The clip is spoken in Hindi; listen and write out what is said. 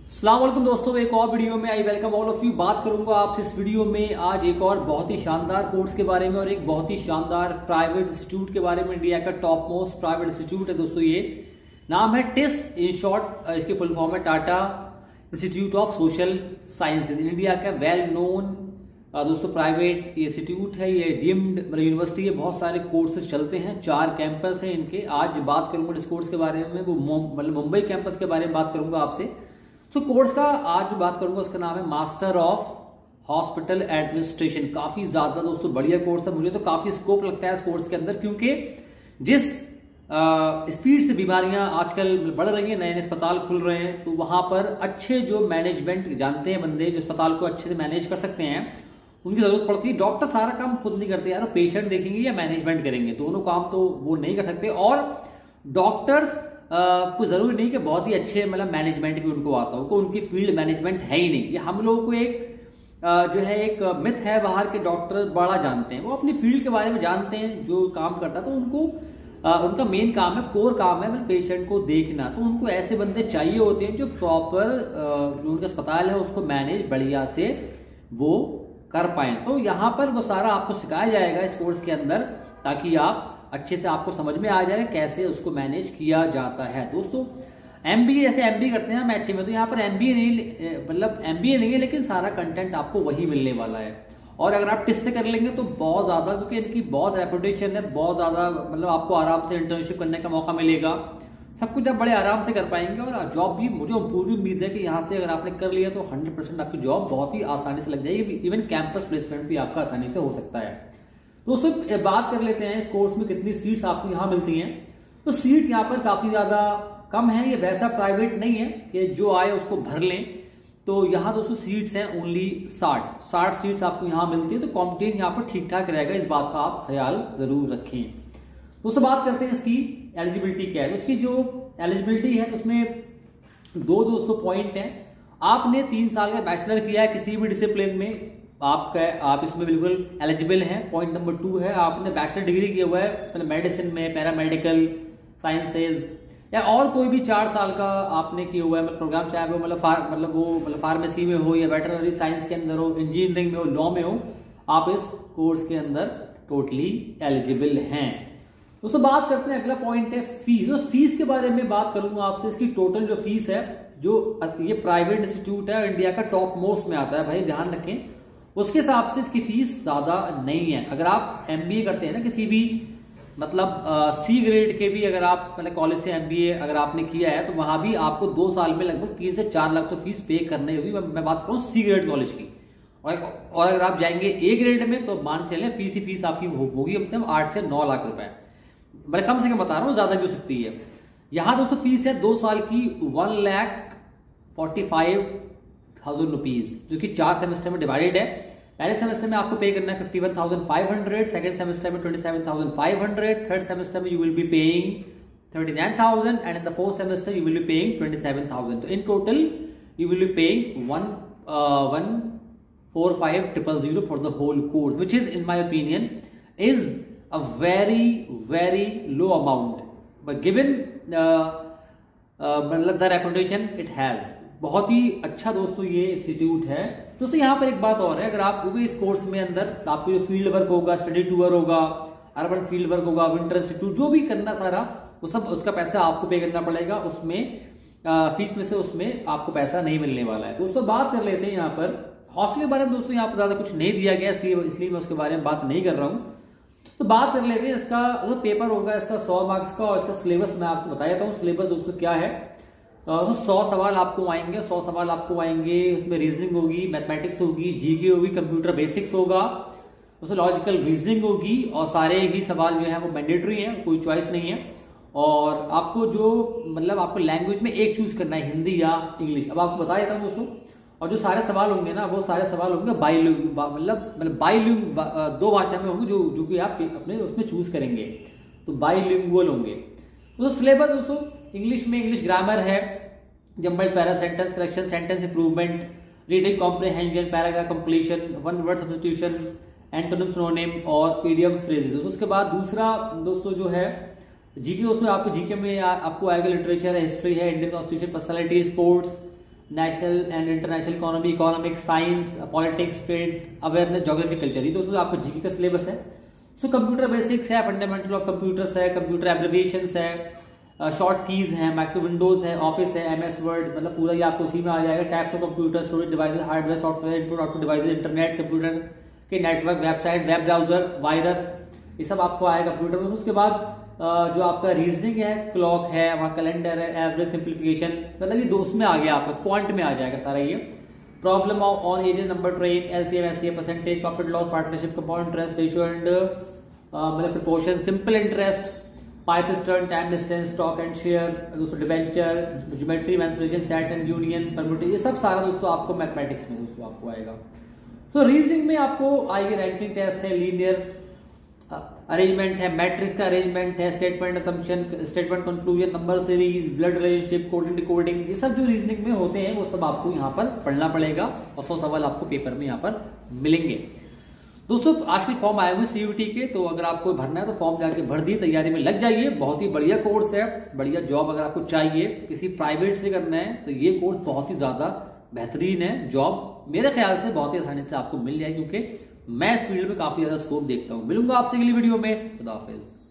अस्सलाम वालेकुम दोस्तों, एक और वीडियो में I welcome all of you. बात करूंगा आपसे इस वीडियो में आज एक और बहुत ही शानदार कोर्स के बारे में और एक बहुत ही शानदार प्राइवेट इंस्टीट्यूट के बारे में। इंडिया का टॉप मोस्ट प्राइवेट इंस्टीट्यूट है दोस्तों, ये नाम है टिस। इन शॉर्ट इसकी फुल फॉर्म है Tata institute of social sciences. India का वेल नोन दोस्तों प्राइवेट इंस्टीट्यूट है, ये डीम्ड मतलब यूनिवर्सिटी है। बहुत सारे कोर्सेज चलते हैं, 4 कैंपस हैं इनके। आज बात करूंगा इस कोर्स के बारे में, वो मतलब मुंबई कैंपस के बारे में बात करूंगा आपसे। कोर्स का आज जो बात करूंगा उसका नाम है मास्टर ऑफ हॉस्पिटल एडमिनिस्ट्रेशन। काफी ज्यादा दोस्तों बढ़िया कोर्स है, मुझे तो काफी स्कोप लगता है इस कोर्स के अंदर, क्योंकि जिस स्पीड से बीमारियां आजकल बढ़ रही हैं, नए नए अस्पताल खुल रहे हैं, तो वहां पर अच्छे जो मैनेजमेंट जानते हैं बंदे, जो अस्पताल को अच्छे से मैनेज कर सकते हैं, उनकी जरूरत पड़ती है। डॉक्टर सारा काम खुद नहीं करते यार, पेशेंट देखेंगे या मैनेजमेंट करेंगे, दोनों काम तो वो नहीं कर सकते। और डॉक्टर्स को जरूरी नहीं कि बहुत ही अच्छे मतलब मैनेजमेंट भी उनको आता हो, को उनकी फील्ड मैनेजमेंट है ही नहीं। ये हम लोगों को एक जो है एक मिथ है, बाहर के डॉक्टर बड़ा जानते हैं, वो अपनी फील्ड के बारे में जानते हैं जो काम करता है, तो उनको उनका मेन काम है, कोर काम है मतलब पेशेंट को देखना। तो उनको ऐसे बंदे चाहिए होते हैं जो प्रॉपर जो उनका अस्पताल है उसको मैनेज बढ़िया से वो कर पाए। तो यहाँ पर वो सारा आपको सिखाया जाएगा इस कोर्स के अंदर, ताकि आप अच्छे से आपको समझ में आ जाए कैसे उसको मैनेज किया जाता है। दोस्तों एमबीए, जैसे एमबीए करते हैं हम एचए में, तो यहाँ पर एमबीए नहीं, मतलब एमबीए नहीं है, लेकिन सारा कंटेंट आपको वही मिलने वाला है। और अगर आप टिस से कर लेंगे तो बहुत ज्यादा, क्योंकि इनकी बहुत रेपुटेशन है, बहुत ज्यादा मतलब आपको आराम से इंटर्नशिप करने का मौका मिलेगा, सब कुछ आप बड़े आराम से कर पाएंगे। और जॉब भी मुझे पूरी उम्मीद है कि यहाँ से अगर आपने कर लिया तो 100% आपकी जॉब बहुत ही आसानी से लग जाएगी। इवन कैंपस प्लेसमेंट भी आपका आसानी से हो सकता है। दोस्तों बात कर लेते हैं इस कोर्स में कितनी सीट्स आपको यहाँ मिलती हैं। तो सीट्स यहाँ पर काफी ज्यादा कम है, ये वैसा प्राइवेट नहीं है कि जो आए उसको भर लें। तो यहाँ दोस्तों सीट्स हैं ओनली 60 सीट्स आपको यहाँ मिलती है। तो कॉम्पिटिशन यहाँ पर ठीक ठाक रहेगा, इस बात का आप ख्याल जरूर रखें। दोस्तों बात करते हैं इसकी एलिजिबिलिटी क्या है। तो उसकी जो एलिजिबिलिटी है उसमें दो दोस्तों पॉइंट है। आपने 3 साल का बैचलर किया है किसी भी डिसिप्लिन में, आप इसमें बिल्कुल एलिजिबल हैं। पॉइंट नंबर 2 है आपने बैचलर डिग्री किया हुआ है मतलब मेडिसिन में, पैरामेडिकल साइंसेज, या और कोई भी 4 साल का आपने किया हुआ है मतलब प्रोग्राम, चाहे वो मतलब फार्मेसी में हो या वेटरनरी साइंस के अंदर हो, इंजीनियरिंग में हो, लॉ में हो, आप इस कोर्स के अंदर टोटली एलिजिबल हैं। दोस्तों बात करते हैं, अगला पॉइंट है फीस। तो फीस के बारे में बात करूंगा आपसे। इसकी टोटल जो फीस है, जो ये प्राइवेट इंस्टीट्यूट है, इंडिया का टॉप मोस्ट में आता है, भाई ध्यान रखें, उसके हिसाब से इसकी फीस ज्यादा नहीं है। अगर आप एमबीए करते हैं ना किसी भी मतलब सी ग्रेड के भी, अगर आप मतलब कॉलेज से एमबीए अगर आपने किया है, तो वहां भी आपको 2 साल में लगभग 3 से 4 लाख तो फीस पे करनी होगी। मैं बात करूं सी ग्रेड कॉलेज की। और अगर आप जाएंगे ए ग्रेड में तो मान चले फीस ही फीस आपकी होगी कम से कम 8 से 9 लाख रुपए। मैं कम से कम बता रहा हूँ, ज्यादा भी हो सकती है। यहां दोस्तों फीस है 2 साल की 1,45,000 रुपीज, जो कि 4 सेमेस्टर में डिवाइडेड है। पहले सेमेस्टर में आपको पे करना है 51,500, सेकंड सेमेस्टर में 27,500, थर्ड सेमेस्टर में you will be paying 39,000 and in the fourth semester you will be paying 27,000। तो in total you will be paying 1,45,000 for the whole course, which is in my opinion is a very low amount, but given मतलब the reputation it has, बहुत ही अच्छा दोस्तों ये इंस्टीट्यूट है। दोस्तों यहाँ पर एक बात और है, अगर आप इस कोर्स में अंदर आपको जो फील्ड वर्क होगा, स्टडी टूर होगा, अर्बन फील्ड वर्क होगा, विंटर इंस्टीट्यूट जो भी करना सारा, वो सब उसका पैसा आपको पे करना पड़ेगा। उसमें फीस में से उसमें आपको पैसा नहीं मिलने वाला है। दोस्तों बात कर लेते हैं यहाँ पर हॉस्टल के बारे में। दोस्तों यहाँ पर ज्यादा कुछ नहीं दिया गया, इसलिए मैं उसके बारे में बात नहीं कर रहा हूँ। तो बात कर लेते हैं इसका जो पेपर होगा, इसका 100 मार्क्स का, और इसका सिलेबस मैं आपको बता देता हूँ। सिलेबस दोस्तों क्या है, तो 100 सवाल आपको आएंगे, 100 सवाल आपको आएंगे। उसमें रीजनिंग होगी, मैथमेटिक्स होगी, जीके होगी, कंप्यूटर बेसिक्स होगा, उसमें लॉजिकल रीजनिंग होगी, और सारे ही सवाल जो है वो मैंडेटरी हैं, कोई चॉइस नहीं है। और आपको जो मतलब आपको लैंग्वेज में एक चूज करना है, हिंदी या इंग्लिश। अब आपको बता देता हूँ दोस्तों, और जो सारे सवाल होंगे ना, वो सारे सवाल होंगे मतलब बाइलिंग 2 भाषा में होंगे, जो कि आप अपने उसमें चूज करेंगे, तो बाइलिंगुअल होंगे। तो सिलेबस दोस्तों इंग्लिश में इंग्लिश ग्रामर है, jumbled para, sentence correction, sentence improvement, reading comprehension, paragraph completion, one word substitution, antonym synonym और इडियम फ्रेजेस। उसके बाद दूसरा दोस्तों जो है जीके, उसमें आपको जीके में आपको आएगा लिटरेचर है, हिस्ट्री है, Indian constitution, personality, sports, national and international economy, economics, science, politics, trade, awareness, geography, culture, ये दोस्तों आपको जीके का सिलेबस है। सो कंप्यूटर बेसिक्स है, फंडामेंटल ऑफ कंप्यूटर्स है, कंप्यूटर एब्रिविएशंस है, शॉर्ट कीज है, माइक्रो विंडोज है, ऑफिस है, एमएस वर्ड, मतलब पूरा ये आपको उसी में आ जाएगा। Types of computer, storage devices, hardware, software, input output devices, internet, computer के network, website, web browser, virus, ये सब आपको आएगा कंप्यूटर में। उसके बाद जो आपका रीजनिंग है, क्लॉक है, वहां कैलेंडर है, एवरेज, सिंप्लीफिकेशन, मतलब ये दो उसमें आ गया, आपका क्वांट में आ जाएगा सारा ये। Problem on ages, number train, LCM, SCM, percentage, profit loss, partnership, compound interest, ratio and मतलब proportion, simple interest, pipe cistern, time distance, stock and share, दोस्तों debenture, geometry, mensuration, set and union, permutation, ये सब सारा दोस्तों आपको मैथमेटिक्स में दोस्तों आपको आएगा। तो रीजनिंग में आपको आएगी रैंकिंग टेस्ट है, लीनियर अरेंजमेंट है, मैट्रिक्स का अरेंजमेंट है, statement assumption, statement conclusion, number series, blood relationship, coding decoding, ये सब जो रीजनिंग में होते हैं वो सब आपको यहाँ पर पढ़ना पड़ेगा और 100 सवाल आपको पेपर में यहाँ पर मिलेंगे। दोस्तों आजकल फॉर्म आए हुए सीयूटी के, तो अगर आपको भरना है तो फॉर्म जाके भर दिए, तैयारी में लग जाइए। बहुत ही बढ़िया कोर्स है, बढ़िया जॉब अगर आपको चाहिए, किसी प्राइवेट से करना है तो ये कोर्स बहुत ही ज्यादा बेहतरीन है। जॉब मेरे ख्याल से बहुत ही आसानी से आपको मिल जाए, क्योंकि मैं इस फील्ड में काफी ज्यादा स्कोप देखता हूं। मिलूंगा आपसे अगली वीडियो में, खुदा हाफिज।